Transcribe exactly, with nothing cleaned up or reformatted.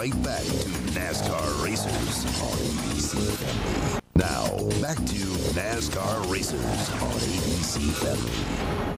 right back to NASCAR Racers on A B C Family. Now, back to NASCAR Racers on A B C Family.